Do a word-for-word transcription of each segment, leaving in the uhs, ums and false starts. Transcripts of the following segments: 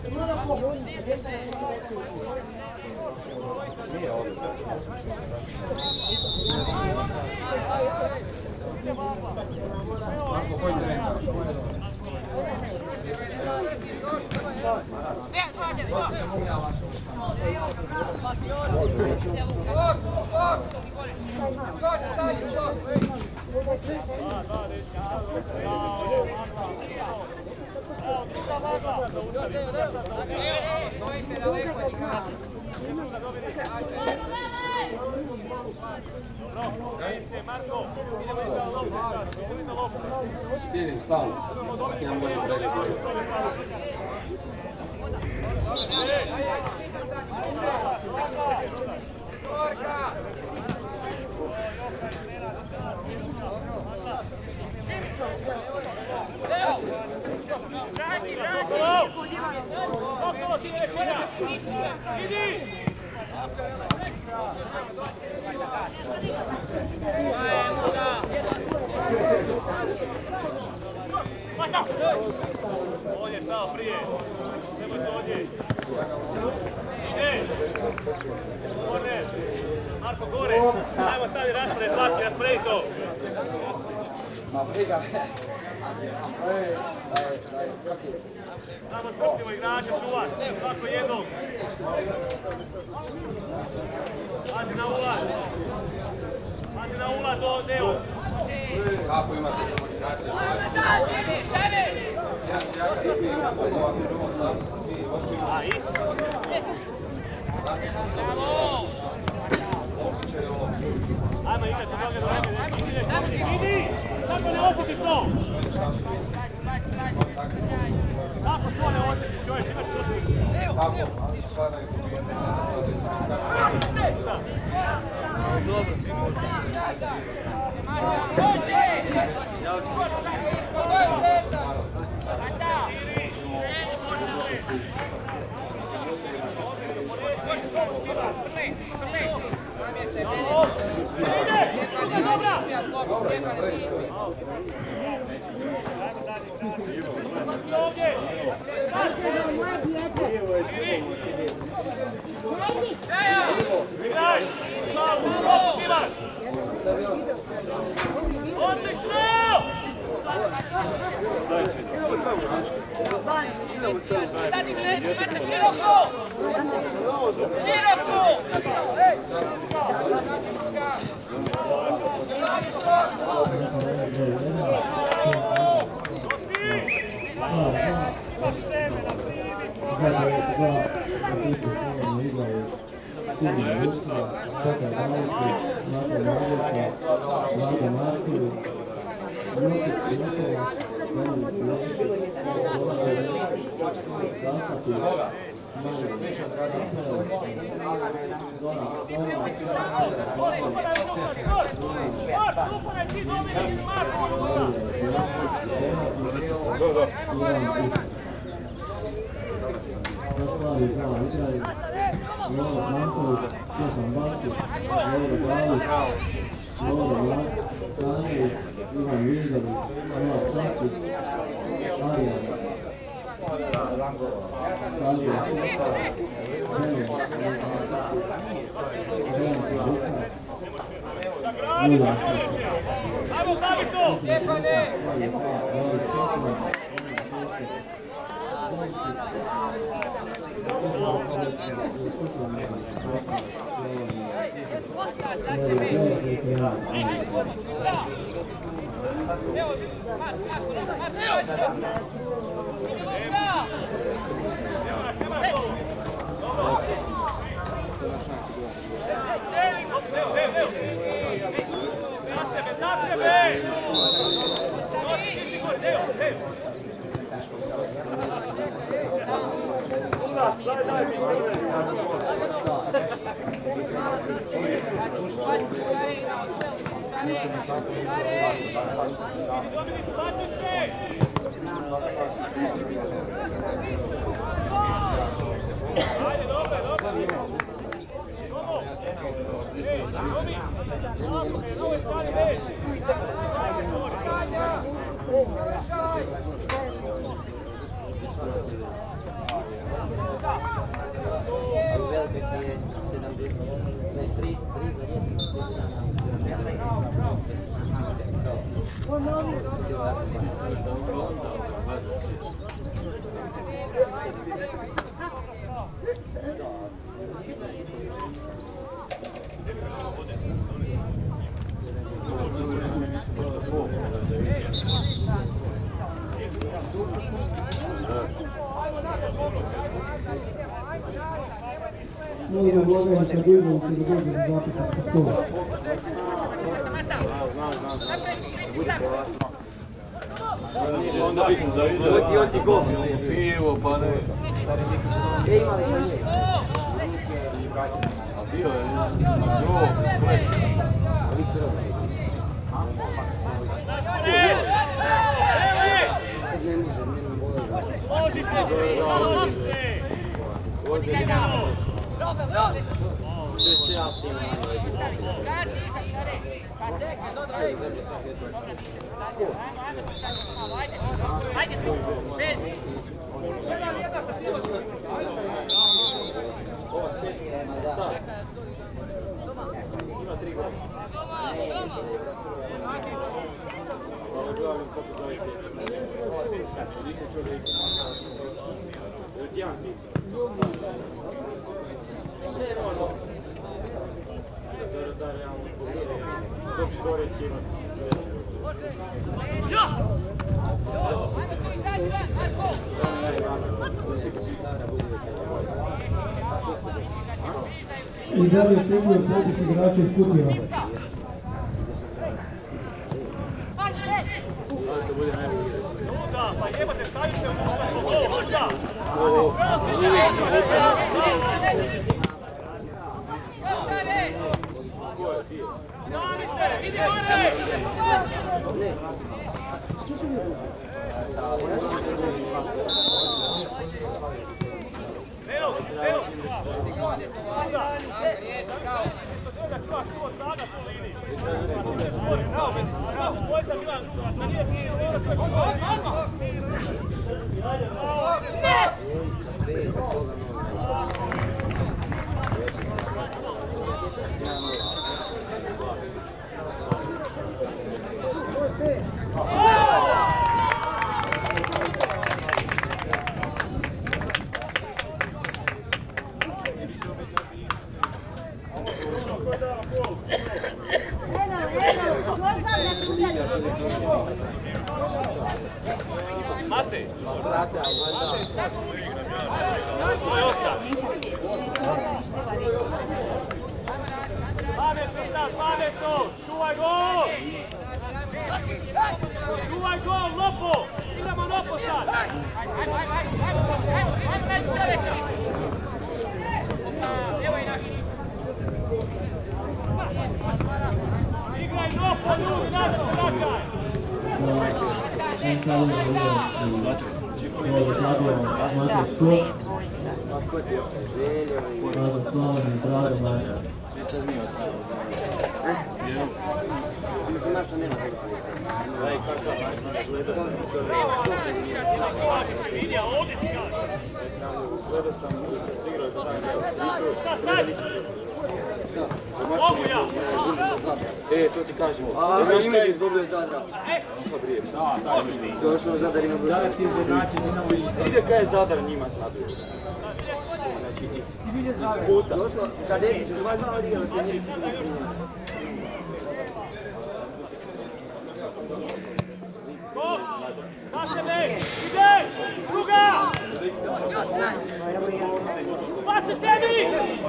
Nije ovdje. Marko, koji teren daš? Sjedim stalno. Ti nam bolje pregledati. Vrati, vrati! Okolo ti ne konja! Idi! Ovdje je stao prije. Nemojte ovdje. Ide! Korner! Marko, gore! Ajmo stavi raspored, plati, rasporedi to! Ma briga. Samo sprtimo igrača, čuvat! Svako jednog! Pazi na ulaz! Pazi na ulaz do Neo! Kako imate komunikaciju sa ja ću ja kad smijem na pogovam u Novom Sadu sam vi osmijemo. A, is! Zato što su običaj ovo. Ajmo igrati u toga do vremena, idi! Kako ne osjetiš to? Kako to ne osjetiš, čovječ, imaš prstu? Kako? Ali spadaju pobijene na to. Dobro. Ajmo, stavi to! Ali u Velikoj ti je sedamdeset, ne, tri za djece, cijeli dan nam sedamdeset. No idemo Boga i sa Bilbom će da dođe na zapisak sa stola. Onda vidim da ide. Oti, oti, go! Pivo, pa ne. E, imali smo nje. A bio je na gro, pleš. Ne može, ne može. Već ja si imam. Ajde tu, bez. Ova sjeti je sad. Ima tri godine. Ali gledam kako zove ti. Nisam čuo da ih. Ili ti jedan ti? Sve je ono. Da realno povijeli. Dok skoro će imati sve. I dalje očekujem popis igrača iz Kutjeva. Zašto bude najbolji? Luka, pa jebate, stavite unutra, ovo, Luka! Stavite, idi gore! Ne. Što su mi ruku? Evo, evo! Luka! Čuva, čuva, snaga po liniji. Bravo, bravo, dvojica bila, da nije svi, evo, to je kako. Mate! To je osam. Pametno sad, pametno! Čuvaj gol! Čuvaj gol, Lopo! Idemo Lopo sad! Igraj Lopo, ljudi, nazad, vraćaj! Sad nije ostalo. Marca nema toliko. Daj, kakav Marca, gledao sam u prvi. Gledao sam u igrao za dan. Nisu, Mogu ja! E, to ti kažemo. A, ima je izgubio od Zadra. Šta brije? Došlo Zadar ima budućnost. Ide kaj je Zadar njima zabio. Znači, iz, iz kuta. Došlo, kadeti su dva dva odigrali, to nije Go! Na sebe! Ide! Druga! Basti sebi!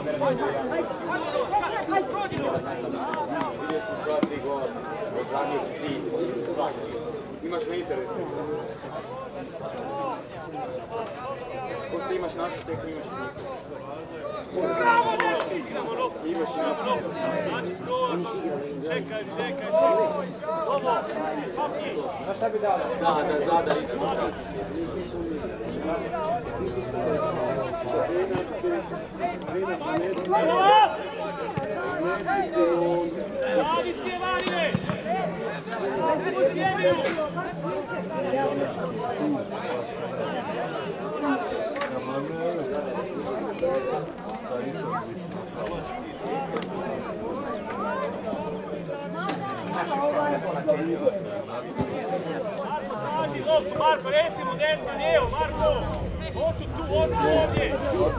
Vidio sam sva tri gola, odranio tri, svaki. Imaš na internetu. Pošto imaš našu tekmu, imaš i njihovu. Imaš i našu. Znači skoro! Čekaj, čekaj, čekaj! Ovo! Papki! Da, da, Zadar ide. Radi si je Marine! Pusti Emiju! Thank you. traži loptu, Marko, reci mu desno, lijevo, Marko! Hoću tu, hoću ovdje!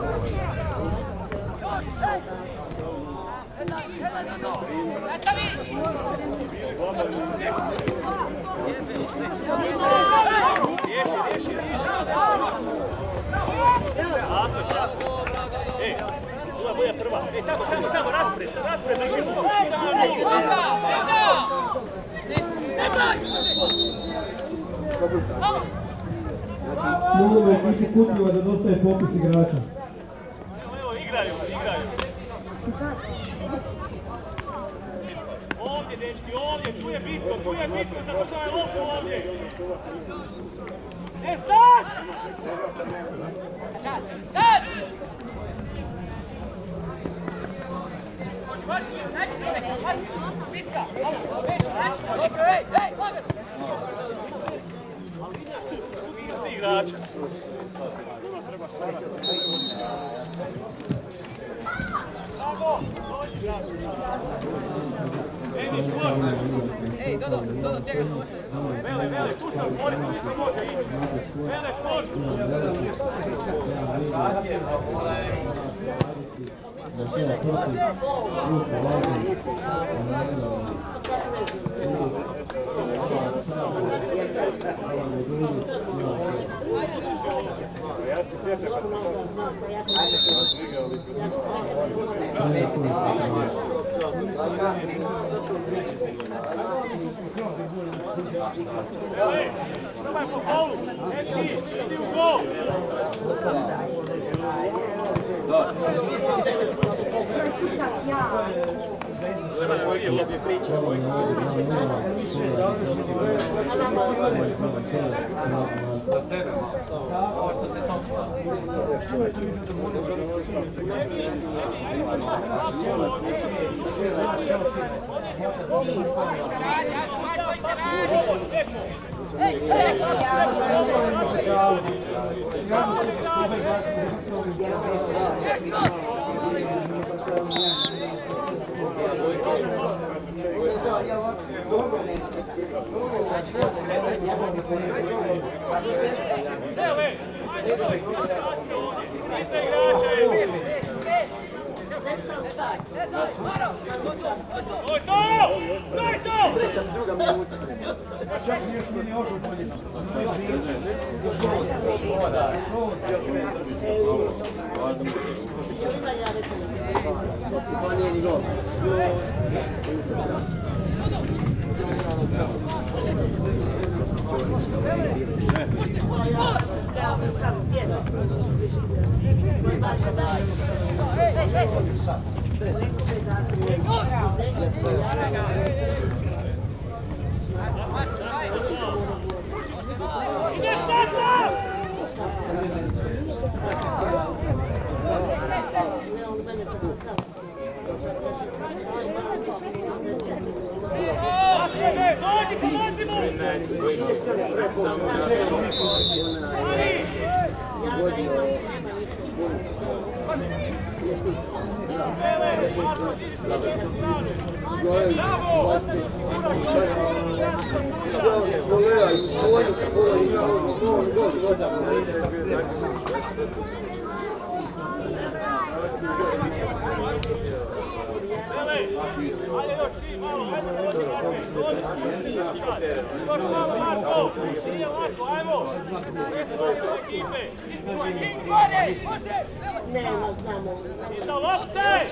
Riješi, riješi, riješi! Ako, šta? Ej, Lula bude prva. Ej, tamo, tamo, tamo, raspred, raspred, držimo. Mogu u ekipi Kutljeva da dostaje popis igrača. Evo, evo, igraju, igraju. Ovdje, dečki, ovdje, tu je bitno, tu je bitno, zato što je loptu ovdje. E, stan! Stan! Svi igrača. Bravo! Ej, Dodo, Dodo, čekaj. Vele, vele, tu sam, molim, nismo može ići. Vele, školi. Ja se sjećam kad sam Vele, probaj po faulu. Eti, idi u gol. Za sebe malo. Ovo što se to... Čak još mi ne ošao bolje. Dođi, pomozi mu! Ajde još ti malo, ajde još malo Marko, nije lako, ajmo, deset od ekipe, Nema, znamo. iza lopte!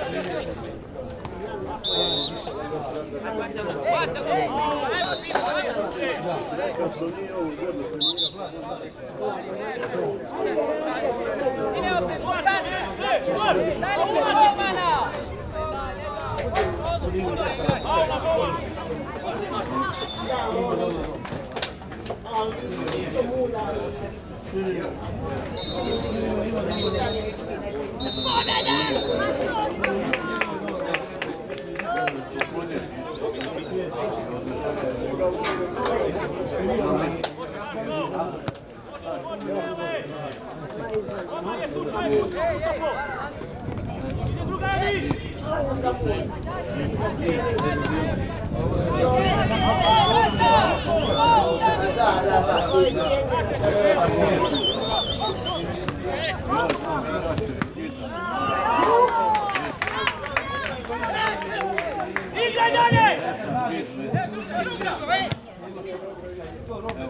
Drugani! Igraj dalje!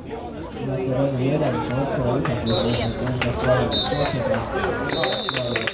jedan, ostao utakmica, onda stvarno,